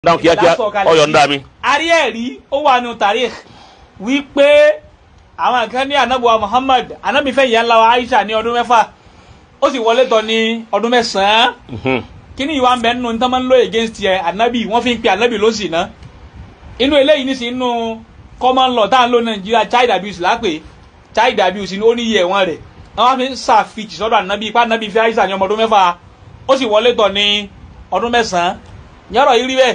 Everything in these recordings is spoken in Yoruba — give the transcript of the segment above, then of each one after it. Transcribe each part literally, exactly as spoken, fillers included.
dáhùn kíákíá ọyọ ń dá mi. arí ẹ̀rí ó wà nù tàríkh wípé àwọn kan ní anabuwa Muhammad anabi fẹ́ ìyá ńlá wa Aishah ní ọdún mẹ́fà ó sì wọlé tọ̀ ní ọdún mẹ́sàn-án kíní ìwà ń bẹ nínú nítorí máa ń lò against ẹ anabi wọ́n fi ń pe anabi ló sì ná inú eléyìí ní sí inú common law tá à ń lò Nàìjíríà child abuse lápè child abuse ní ó ní iye ẹ̀wọ̀n rẹ̀ wọ́n fi ń ṣàfihàn sọ́dọ̀ anabi ipá anabi fẹ́ Aishah ní ọmọ ọdún mẹ́fà ó sì wọlé tọ̀ ní ọdún mẹ́sàn-án yọrọ yìí rí bẹ́ẹ̀.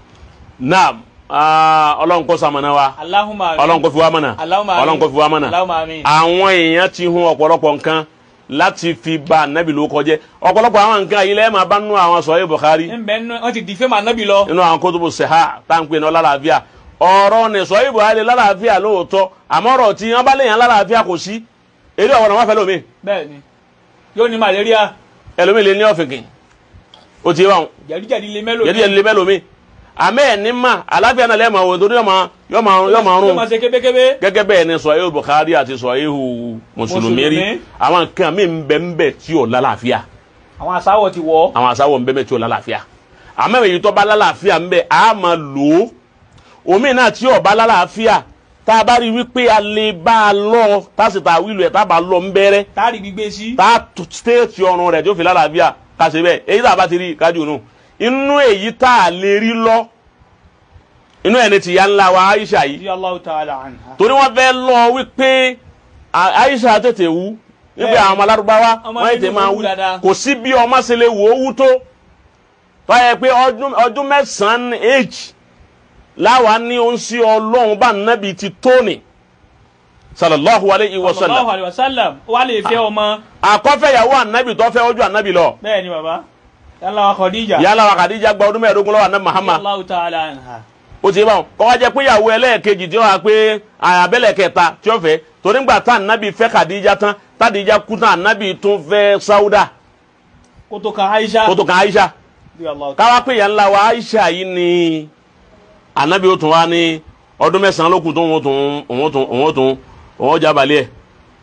naam ọlọ́run kó ṣamọ̀nà wa ọlọ́run kó fi wá mọ̀nà ọlọ́run kó fi wá mọ̀nà àwọn èèyàn ti hun ọ̀pọ̀lọpọ̀ nǹkan láti fi ba anabi ló kọjẹ́ ọ̀pọ̀lọpọ̀ àwọn nǹkan yìí lẹ́ẹ̀ máa bá nú àwọn sọ̀rọ̀ Bukhari. wọ́n ti di fẹ́ẹ́ máa anabi lọ. inú àwọn kótópù sèhá táǹpé náà lálàáfíà ọ̀rọ̀ ní sọ̀rọ̀ Bukhari lálàáfíà lóòótọ́ àmọ́ ọ̀rọ̀ tí wọ́n bá léèyàn lálàáfíà kò sí eré ọ̀wọ́n wọn fẹ́ lómi. bẹ́ẹ̀ni yóò ní malaria. ẹlòmíì lè ní ọ̀fìnkìn ó ti wà wọn. jàdíjàdí lè mẹ́lòmí. jàdíjàdí lè mẹ́lòmí àmẹ́ ẹ̀ ní mà aláfíà náà lẹ́ẹ̀ma wò nítorí yọ̀ọ̀ma yọ̀ọ̀ma rún gẹ́gẹ́ bẹ́ẹ̀ ni sọ̀rọ̀ Bukhari àti sọ̀rọ̀ mùsùlùmí rí àwọn nǹkan mi ń bẹ ń bẹ tí ò lálàáfíà. àwọn àsáwọ̀ ti wọ̀. àwọn àsáwọ̀ ń bẹ bẹ tí ò lálàáfíà àmọ́ èyí tó bá lálàáfíà ń bẹ á máa lò ó omi náà tí ò bá lálàáfíà tá a bá rí wípé a lè bá a lọ tá a sì ta wílù ẹ̀ tá a bá lọ ń bẹ́rẹ́. tá a rí gbígbé sí. tá a stéètì ọrùn rẹ̀ tí ó fi lálàáfíà ká ṣe bẹ́ẹ̀ èyí tá a bá ti rí kájú nù inú èyí tá a lè rí lọ inú ẹni tí ya ńlá wa Aisha yìí torí wọ́n fẹ́ lọ wípé Aisha tètè wú níbi àwọn ọmọ alárúbáwá wọ́n tètè máa wú kò sí bí ọmọ ṣe lè wò ó wú tó tó yẹ pé ọdún mẹ́sàn-án age láwa ní ó ń sí ọlọ́run bá nábì ti tóni sallallahu alayhi wa sallam sallallahu alayhi wa sallam wà lè fẹ́ ọmọ. àkọ́fẹ́yàwó ànábì tó fẹ́ ojú ànábì lọ. bẹ́ẹ̀ ni bàbá yálà wa Khadija. yálà wa Khadija gba ọdún mẹ́ẹ̀ẹ́dógún lọ́wọ́ ànábì Muhammad. Allahu ta'ala anha. ó ti bá wọn kọ́ wá jẹ́ pé ìyàwó ẹlẹ́ẹ̀kejì tí ó wà pé àbẹ́lẹ̀ kẹta tí ó fẹ́ torí ńgbà tá ànábì fẹ́ Khadija tán tádìjà kú tán ànábì tún fẹ́ Sauda. kótó kan Aisha. kótó kan Aisha. káwá pé ìyá ńlá wa Aisha yìí ni ànábì ó tún wá ní ọdún mẹ́sàn-án ló kù tó òun tún òun tún òun tún òun jábàlẹ̀ ẹ̀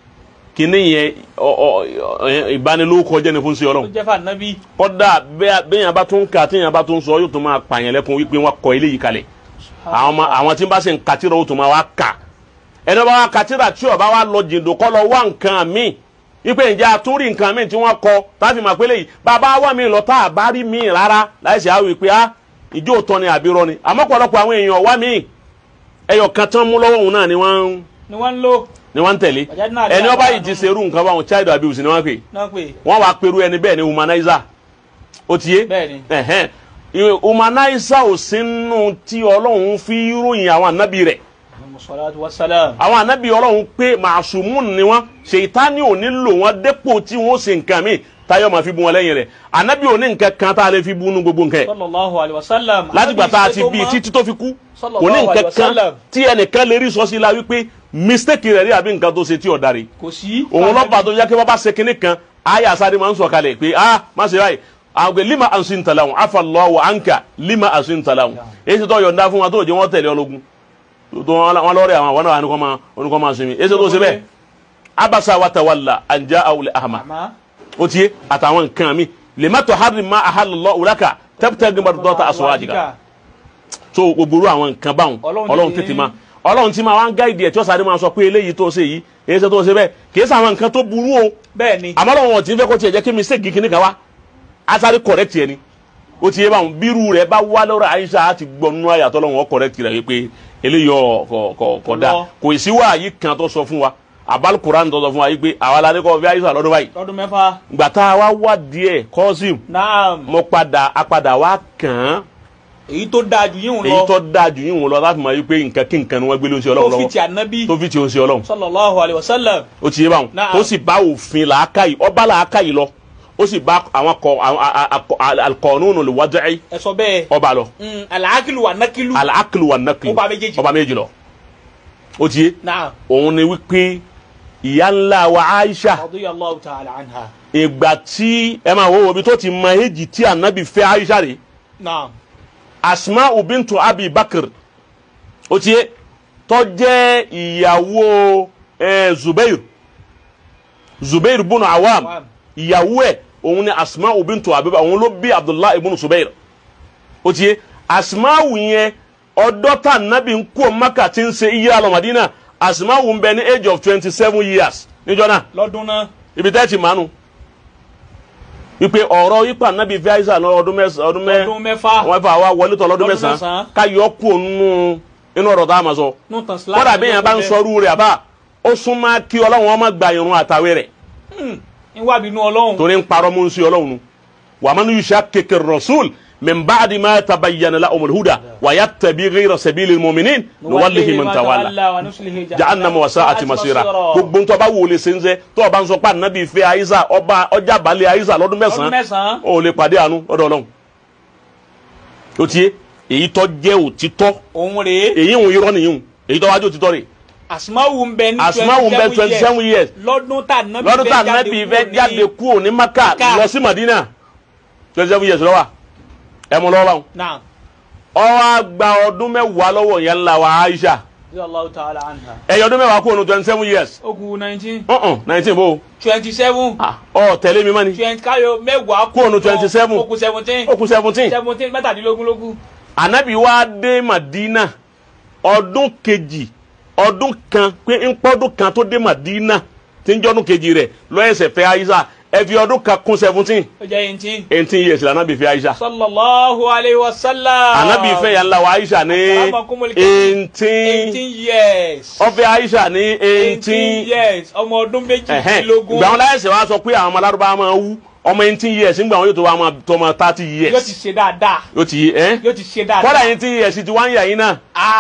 kìíní yẹn ìbánilókọ jẹ́ ni fún sí ọlọ́run. ó jẹ́ fún ànábì. kọ́dà bẹ́ẹ̀yàn bá tún kà tíyàn bá tún sọ yóò tún máa pààyàn lẹ́kùn wípé wọ́n kọ ilé yìí kalẹ̀ àwọn tí ń bá sì ń kàtírà ó tún máa wá kà ẹni bá wá kàtírà tí ó bá wá lọ jìndò kọ́ lọ wá nǹkan míì wípé ǹjẹ́ àtúndì nǹkan míì tí wọ́n kọ táfi máa pélé yìí bàbá wà mí lọ tá a bá rí míì rárá láìsí àwọn ìpè á ìjó òtọ́ ni àbírọ́ ni àmọ́ pọ̀lọpọ̀ àwọn èèyàn wá míì ẹyọ kan tán mú lọ́wọ́ òun náà ni wọ́n ń lò ni wọ́n ń tẹ̀lé ẹni ọba yìí ti ṣerú nǹkan báwọn child abuse ni wọ́n pè wọ́n wá pẹ̀lú ẹni bẹ́ẹ̀ ni humanizer ó ti yé humanizer ò sínú tí ọlọ́run fi ròyìn àwọn ànábì rẹ̀ àwọn ànábì ọlọ́run pé màṣùmùn ni wọ́n ṣèyítánì ò ní lò wọ́n dépò tí wọ́n ṣe nǹkan míì táyọ̀ máa fi bu wọn lẹ́yìn rẹ̀ ànábì ò ní nǹkan kan tá a lè fi bu nu gbogbo nǹkan yẹn láti gbà tá a ti bí títí tó fi kú kò ní nǹkan kan tí ẹnìkan lè rí sọ sí la wípé mistake rẹ̀ rí àbí nǹkan tó ṣe tí ọ̀dà rẹ̀ kò sí. òun lọ́ba tó yẹ kí wọ́n bá ṣe kinní kan àyà sáré máa ń sọ kalẹ̀ pé ah má ṣe báyìí àwọn lima ansin talahun afallahu anka lima ansin talahun èyí tó yọ̀ǹda fún wa tó jẹ́ wọ́n tẹ̀lé ọlọ́gun tó wọn lọ́ọ̀rẹ́ àwọn àwọn náà oníkọ́ máa sinmi èyí tó ṣe bẹ́ẹ̀ abasa wa tawalla an ja'ahu al-a'ma ó ti yé àtàwọn nǹkan mi lima tuharrim ma ahallallahu laka tabtaghi mardata azwajika so gbogbo àwọn nǹkan báwọn ọlọ́run tètè máa ọlọ́run tí máa wá ń gáìdì ẹ̀ tí ó sáré máa sọ pé eléyìí tó ṣe yìí èyí tó ṣe bẹ́ẹ̀ kì í ṣe àwọn nǹkan tó burú o bẹ́ẹ̀ ni àmọ́ ọlọ́run wọn ti ń fẹ́ kó tiẹ̀ jẹ́ kí mistake kìíní kan wá á sáré correct ẹ̀ ni ó ti yé báwọn bírú rẹ̀ bá wá lọ́rọ̀ Aisha á ti gbọ́ nínú àyàtọ̀ ọlọ́run wọn correct rẹ̀ wípé eléyìí kò dáa kò sí wáyé kan tó sọ fún wa abal Quran tó sọ fún wa yìí pé àwa la ní kọ́ fi Aisha lọ́dún báyìí lọ́dún mẹ́fà gbà tá a wá wá díẹ̀ kọ́sìm mo padà apàdà wá kàn án èyí tó dáa jù yín lọ èyí tó dáa jù yín lọ láti máa yí pé nǹkan kí nǹkan ni wọ́n gbé ló ń ṣe ọlọ́run lọ́wọ́ tó fi ti ànábì tó fi ti òun ṣe ọlọ́run sallallahu alayhi wa sallam ó ti yé báwọn tó sì bá òfin làákàyè ọba làákàyè lọ ó sì bá àwọn kọ al-qanun al-wad'i ẹ sọ bẹ́ẹ̀ ọba lọ al-aqlu wa nakilu al-aqlu wa nakilu ọba méjì lọ ó ti yé òun ni wípé ìyá ńlá wa Aisha radiyallahu ta'ala anha ìgbà tí ẹ máa wo obi tó ti mọ èjì tí ànábì fẹ́ Aisha rè Asma'u bintu Abi Bakr ó ti yé tó jẹ́ ìyàwó Zubair Zubair bunu Awam ìyàwó ẹ̀ òun ni Asma'u bintu Abi Bakr òun ló bí Abdullah ibn Zubair ó ti yé Asma'u yẹn ọdọ́ tá nàbí ń kó Maka tí ń ṣe ìyá lọ Madina Asma'u ń bẹ ní age of twenty seven years níjọ́ náà lọ́dún náà ibi tẹ́ ti mánu wípé ọ̀rọ̀ yípa nàbí fi Aisha lọ ọdún mẹ́sàn ọdún mẹ́ ọdún mẹ́fà wọ́n fà wá wọlé tọ̀ lọ́dún mẹ́sàn ká yọ kú nínú inú ọ̀rọ̀ tá a máa sọ kódà bí yẹn bá ń sọrú rẹ̀ àbá ó súnmọ́ kí Ọlọ́run ọmọ gba irun àtàwé rẹ̀ ń wá bínú Ọlọ́run torí ń parọ́ mú sí Ọlọ́run wa man yushakkiki ar-rasul min ba'di ma tabayyana lahumul huda wa yattabi ghayra sabilil mu'minin nuwallihi man tawalla jahannama wa sa'at masira gbogbo tó bá wò lè ṣe nze tó bá ń sọ pa Ànábì fẹ́ Aisha ọba ọjà balẹ̀ Aisha lọ́dún mẹ́sàn ó lè pàdé àánú ọ̀dọ̀ Ọlọ́run ó tiẹ̀ èyí tó jẹ́ òtítọ́ òun rèé èyí òun irọ́ nìyí èyí tó wájú òtítọ́ rèé Asma'u ń bẹ ní twenty seven years lọ́dún tá Ànábì fẹ́ jáde kúrò ní Maka lọ sí Madina twenty seven years lọ́wọ́ ẹ mú lọ́wọ́ náà ó wá gba ọdún mẹ́wàá lọ́wọ́ yẹn ńlá wa Aisha Allahu ta'ala anha ẹ̀yọ ọdún mẹ́wàá kúrò ní twenty seven years ó kù nineteen ọ̀hún nineteen bó twenty seven ọ tẹ̀lé mi mọ́ni twenty káyọ̀ mẹ́wàá kúrò ní twenty seven ó kù seventeen ó kù seventeen seventeen mẹ́tàdínlógún lógún. Ànábì wá dé Madina ọdún kejì ọdún kan pé ń pọ́dún kan tó dé Madina tí ń jọ́dún kejì rẹ̀ lọ́yẹ̀sẹ̀ fẹ́ Aisha ẹ fi ọdún kan kún seventeen. ó jẹ́ eighteen. eighteen years la Ànábì fẹ́ Aisha. sallallahu alayhi wa sallam. Ànábì fẹ́ yàn la wa Aisha ní eighteen. eighteen years. ó fẹ́ Aisha ní eighteen. years ọmọ ọdún méjìlélógún. ìgbà wọn láyẹ̀sẹ̀ wá sọ pé àwọn ọmọ alárúbá máa wú ọmọ eighteen years nígbà wọn yóò tó wá máa tó máa thirty years. yóò ti ṣe dáadáa. yóò ti ẹ. yóò ti ṣe dáadáa. kọ́dà eighteen years ti wá ń yà yín náà.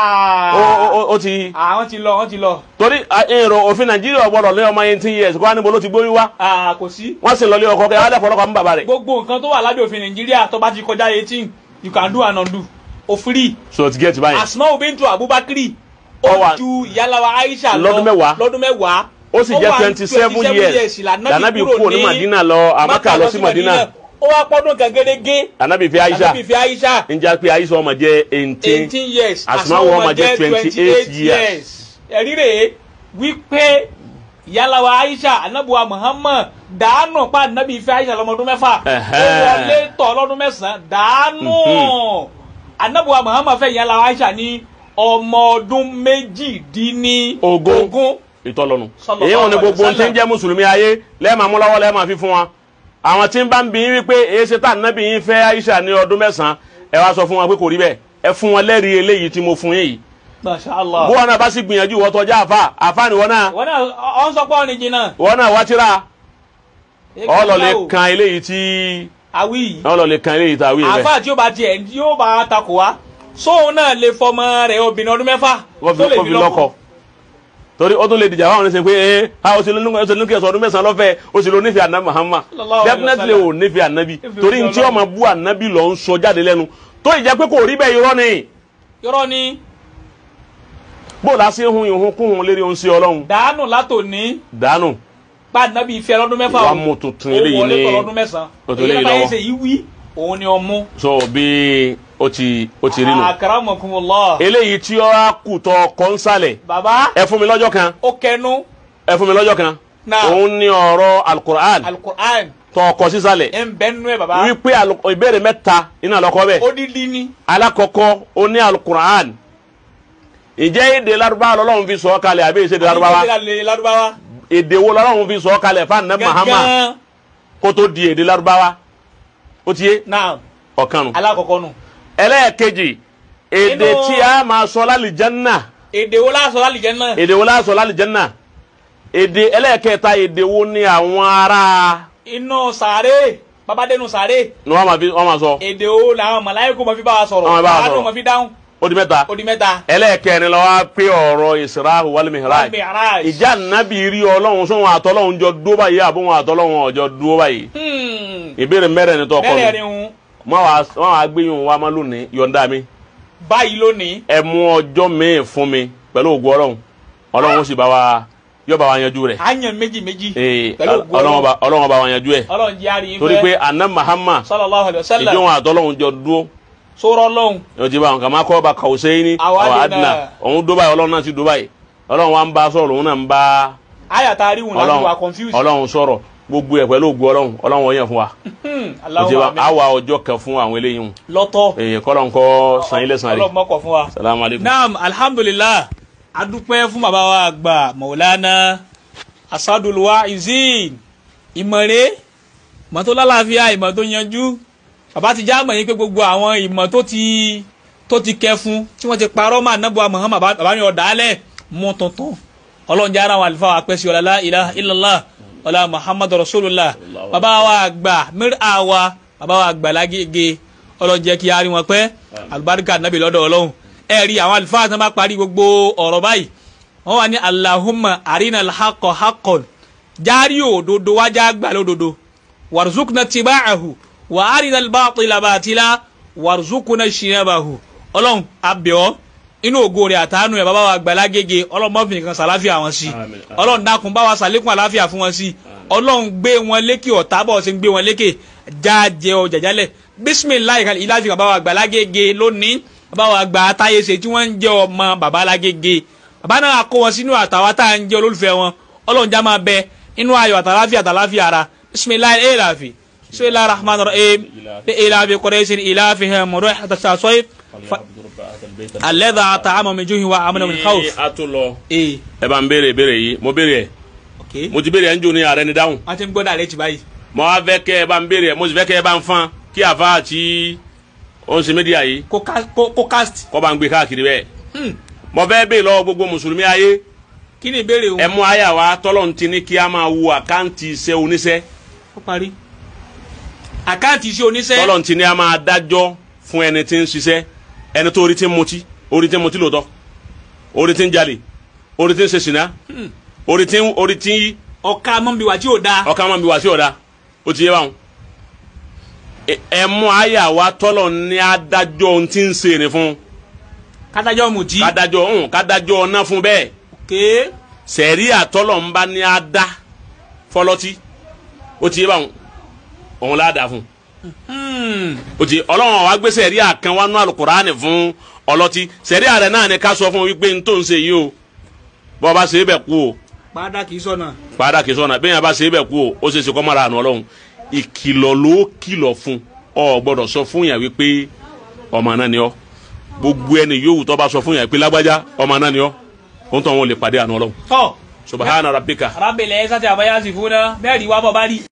ó ó ti. àwọn ti lọ wọ́n ti lọ. torí èrò òfin Nàìjíríà gbọ́dọ̀ lé ọmọ eighteen years kó wá níbo ló ti gbóyún wá. kò sí. wọ́n sì lọ lé ọkọ kẹ́ wọ́n fọlọ́kọ̀ mú bàbá rẹ̀. gbogbo nǹkan tó wà lábẹ́ òfin Nàìjíríà tó bá ti kọjá eighteen you can do and undo o free. so ti get báyìí. Asma'u bintu Abubakri ó ju ìyálàwà Aisha lọ lọ́dún mẹ́wàá lọ́dún mẹ́wàá. ó sì jẹ́ twenty seven years Ànábì kúrò ní Madina lọ Amaka lọ sí Madina. ó wá pọ́dún kan gẹ́gẹ́. Ànábì fẹ́ Aisha Ànábì fẹ́ Aisha. ń jẹ́ pé Aisha ọmọ jẹ́ eighteen. eighteen years. Asma'u ọmọ jẹ́ twenty eight years. ẹ̀rí rèé wípé ìyálàwà Aisha anabuwa Muhammad dàánù pa Ànábì fẹ́ Aisha lọ́mọdún mẹ́fà. ó wọlé tọ̀ lọ́dún mẹ́sàn-án dàánù. anabuwa Muhammad fẹ́ ìyálàwà Aisha ní ọmọ ọdún méjìdínlógún. ìtọ́lọ́nu èyí wọn ni gbogbo ohun tí ń jẹ́ mùsùlùmí ayé lẹ́ẹ̀ma mú lọ́wọ́ lẹ́ẹ̀ma fi fún wa àwọn tí ń bá ń bí yín wípé èyí ṣe tá Ànábì yín fẹ́ Aisha ní ọdún mẹ́sàn-án ẹ wá sọ fún wọn pé kò rí bẹ́ẹ̀ ẹ fún wọn lẹ́rìí eléyìí tí mo fún yín yìí. Masha Allah. bó wọn náà bá sì gbìyànjú ìwọ tọjá àfa àfa ni wọn náà. wọn náà ọ ń sọ pé ọ ní jìnnà. wọn náà wá tíra ọlọ́lẹ̀ kan eléyìí tí. awi. ọlọ́lẹ̀ kan eléyìí tí awi rẹ. àfa tí ó bá tiẹ̀ tí ó bá takò wá sóun náà lè fọmọ rẹ̀ obìnrin ọdún mẹ́fà tó lè fi lọ́kọ. torí ó tún lè dìjà wáwọn ṣe pé ẹ ha o sì lónú kí ẹ sọ ọdún mẹ́sàn-án lọ́fẹ̀ẹ́ o sì lọ nífẹ̀ẹ́ Ànábì Muhammad definitely o nífẹ̀ẹ́ Ànábì torí ntí ọmọ bú Ànábì lọ ń sọ jáde lẹ́nu tó ìjẹ́ pé kò rí bẹ́ẹ̀ irọ́ ni. irọ́ ni. bó o la ṣe hun ìhun kún un lérí ohun sí Ọlọ́run. dànù látòní. dànù. bá Ànábì ìfẹ́ lọ́dún mẹ́fà wàá mú tuntun eléyìí ní lọ́dún mẹ́sàn-án èyí bá yẹ ṣe yí wí òun ni ọmú. so bí o ti o ti rí nu. akramakumullah. eléyìí tí ó á kù tọ kọ́nsálẹ̀. baba. ẹ fún mi lọ́jọ́ kan. ó kẹnu. ẹ fún mi lọ́jọ́ kan. na òun ni ọ̀rọ̀ alukur'an. alukur'an. tọ kọ sísàlẹ̀. ẹ ń bẹ nínú ẹ baba. wípé ìbéèrè mẹ́ta iná àlọ́kọ́ bẹ́ẹ̀. odidi ni. alakọkọ ó ní alukur'an. ìjẹ́ èdè Lárúbáwá lọ́lọ́run fi sọ kalẹ̀ àbí èdè Lárúbáwá. èdè Lárúbáwá. èdè wo lọ́lọ́run fi sọ kalẹ̀ fún Ànábì Muhammad kó tó di èdè Lárúbáwá. ó ti yé. naam. ọ̀kan nu. alakọkọ nu. ẹlẹ́ẹ̀kejì èdè tí a máa sọ lálìjánná. èdè wo la sọ lálìjánná. èdè wo la sọ lálìjánná. èdè ẹlẹ́ẹ̀kẹta èdè wo ni àwọn ará. inú sàárè babadẹnu sàárè. ni wọ́n máa fi wọ́n máa sọ. èdè wo làwọn màláíkà máa fi bá wa sọ̀rọ̀. wọ́n máa bá wa sọ̀rọ̀ àwọn máa fi dáhùn. ó di mẹ́ta. ó di mẹ́ta. ẹlẹ́ẹ̀kẹrin lọ wá pé ọ̀rọ̀ Isra wal Mi'raj. ìjà nàbì rí Ọlọ́run sóhun àtọ́lọ́hun jọ dúró báyìí àbóhun àtọ́lọ́hun ọjọ́ dúró báyìí. ìbéèrè mẹ́rẹ̀ẹ̀rin tó kọ́ mi. mẹ́rẹ̀ẹ̀rin wọn wàá gbéyìn wa máa lónìí yọ̀ǹda mi. báyìí lónìí. ẹ mú ọjọ́ míì fún mi pẹ̀lú ògùn Ọlọ́run Ọlọ́run sì bá wa yóò bá wa yanjú rẹ̀. a yan méjì méjì. pẹ̀lú ògùn Ọlọ́run Ọlọ́run bá wa yanjú ẹ̀. Ọlọ́run jẹ́ àríyìn fẹ́. torí pé Ànábì Muhammad sallallahu alaihi wasallam ìjọ wọn àtọ́lọ́hun jọ dúró. sọ̀rọ̀ Ọlọ́run. yóò ti bá wọn kà má kọ́ ọba Qawsayni àwọn àdínà òun dó báyìí Ọlọ́run náà ti dó báyìí Ọlọ́run wa ń bá sọ̀rọ̀ òun náà ń bá. àyà tá a rí wọn láti wà confused. Ọlọ́run sọ̀rọ̀ gbogbo ẹ̀ pẹ̀lú ògbó ọlọ́run ọlọ́run ọyàn fún wa àwa ọjọ́ kan fún àwọn eléyìí lọ́tọ̀ èyí kọ́lọ̀ ń kọ́ san ilé san rè ọlọ́run mọ́kọ̀ fún wa. salamu aleykum. naam alhamdulilah adúpẹ́ fún bàbá wa àgbà Maulana Asadul Wa'izin ìmọ̀re ìmọ̀ tó lálàáfíà ìmọ̀ tó yanjú bàbá ti já mọ̀ yín pé gbogbo àwọn ìmọ̀ tó ti tó ti kẹ́ fún tí wọ́n ti parọ́ mọ́ anábọ̀ Muhammad bàbá mi ọ̀dà alẹ́ mọ́ tuntun ọlọ́run jára àwọn àlùfáà apẹ́sí ọ̀la la ilaha illallah ọ̀la Muhammadu rasulullah bàbá wa àgbà mir àwa bàbá wa àgbà lágége ọlọ́run jẹ́ kí a rí wọn pẹ́ alùbáríkà nàbì lọ́dọ̀ ọlọ́run ẹ rí àwọn àlùfáà tí wọ́n bá parí gbogbo ọ̀rọ̀ báyìí wọ́n wà ní Allahumma arina al-haqqa haqqan járí òdodo wájà gbà lódodo warzuqna tiba'ahu wa arina al-batila batila warzuqna shinabahu ọlọ́run abẹ́ọ́ inú ògo rẹ̀ àtàánú ẹ̀ bàbá wa gbàlá gègé ọlọ́run mọ́ fìkan sàláfíà wọn sí ọlọ́run dákun bá wa sàlékún àláfíà fún wọn sí ọlọ́run gbé wọn lékè ọ̀tá bọ̀ ṣe ń gbé wọn lékè jájẹ ọjà jálẹ̀ bísímìláì kan ìlàfíà bàbá wa gbàlá gègé lónìí bàbá wa gbà Atayeshe tí wọ́n ń jẹ́ ọmọ bàbá lágége bàbá náà kó wọn sínú àtàwọn tá à ń jẹ́ olólùfẹ́ wọn ọlọ́run já máa bẹ inú ayọ̀ àtàláfíà àtàláfíà ara bísímìláì èèlàfì bisimilahi rahman rahim èèlàfì kọ́rẹ́sìn ìlàfihàn mọ̀rọ̀ àtàṣàṣọ́yì alẹ́dà àtàmọ̀ mi jóhin wa amúnà mi káwọ́. ee a tó lọ ẹ bá ń béèrè béèrè yìí mo béèrè ẹ mo ti béèrè ẹ ń jò ní ààrẹ ni dáhùn. wọ́n ti ń gbọ́dọ̀ àlẹ́ tì báyìí. mo wá fẹ́ kẹ́ ẹ bá ń béèrè ẹ mo sì fẹ́ kẹ́ ẹ bá ń fan kí àfa àti oṣù mídíà yìí. kó cast. kọ́ bá ń gbé káàkiri bẹ́ẹ̀. mo fẹ́ béèrè lọ́wọ́ gbogbo mùsùlùmí ayé. kí ni ìbéèrè o. ẹ mú àyà wa tọ́lọ̀ ti ní kí a máa wo àkáǹtì iṣẹ́ oníṣẹ́. ó parí. àkáǹtì iṣẹ́ oníṣẹ́. tọ́lọ̀ ti ní a máa dájọ́ fún ẹni tí ń ṣiṣẹ́ ẹni tó orí tí ń mutí orí tí ń mutí lóòótọ́ orí tí ń jalè orí tí ń ṣe ṣìnà orí tí ń orí tí ń. ọ̀ka mọ́ bí wà tí ò da. ọ̀ka mọ́ bí wà tí ò da ó ti yé báwọn. ẹ mú àyà wa tọ́lọ̀ ní adájọ́ ohun tí ń ṣe ni fún. kádájọ́ mutí. kádájọ́ ọ̀hún kádájọ́ ọ̀nà fún bẹ́ẹ̀. ké. sẹ̀rí àtọ́lọ̀ ń bá ní adá fọlọ́tí ó ti yé báwọn òun láàdá fún. o ti ọlọ́run wa gbé sẹ̀rí àkàn wa nú Al-Qur'ani fún ọlọ́tí sẹ̀rí àrẹ náà ni ká sọ fún wípé n tó ń ṣe yìí o bọ́ bá ṣe é bẹ̀ kú o. padà kì í sọ̀nà. padà kì í sọ̀nà bẹ́ẹ̀ yẹn bá ṣe é bẹ̀ kú o ó ṣe é ṣe kọ́ mọ́ra àná ọlọ́run ìkìlọ̀ ló kìlọ̀ fún ọ gbọ́dọ̀ sọ fún yàn wípé ọmọ náà ni ọ gbogbo ẹni yòówù tó bá sọ fún yàn wípé lágbájá ọmọ náà ni ọ kó tó wọn lè pàdé àná ọlọ́run. tọ́ subahana rabbika. arábìnrin ẹ̀ sátẹ̀ àbáyá sì fún náà bẹ́ẹ̀ rí wá bọ̀ bá rí.